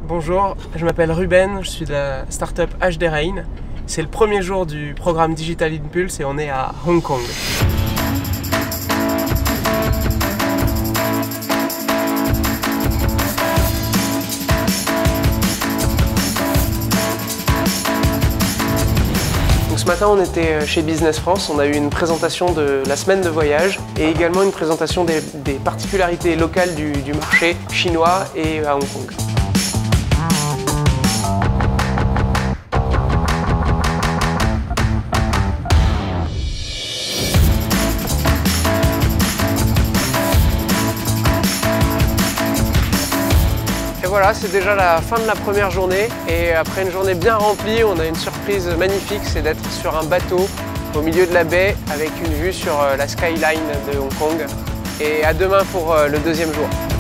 Bonjour, je m'appelle Ruben, je suis de la startup HD Rain. C'est le premier jour du programme Digital Impulse et on est à Hong Kong. Ce matin, on était chez Business France, on a eu une présentation de la semaine de voyage et également une présentation des particularités locales du marché chinois et à Hong Kong. Et voilà, c'est déjà la fin de la première journée et après une journée bien remplie, on a une surprise magnifique, c'est d'être sur un bateau au milieu de la baie avec une vue sur la skyline de Hong Kong. Et à demain pour le deuxième jour.